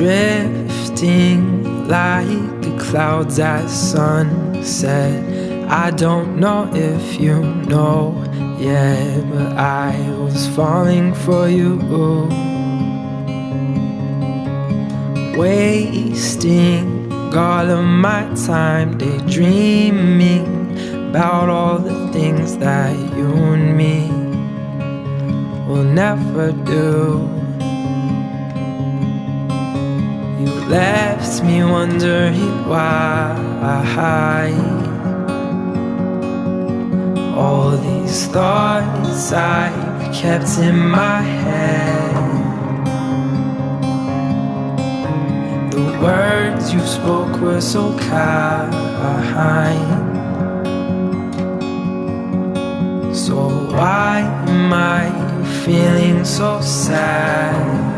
drifting like the clouds at sunset. I don't know if you know yet, but I was falling for you. Wasting all of my time daydreaming about all the things that you and me will never do. You left me wondering why all these thoughts I've kept in my head. The words you spoke were so kind. So why am I feeling so sad?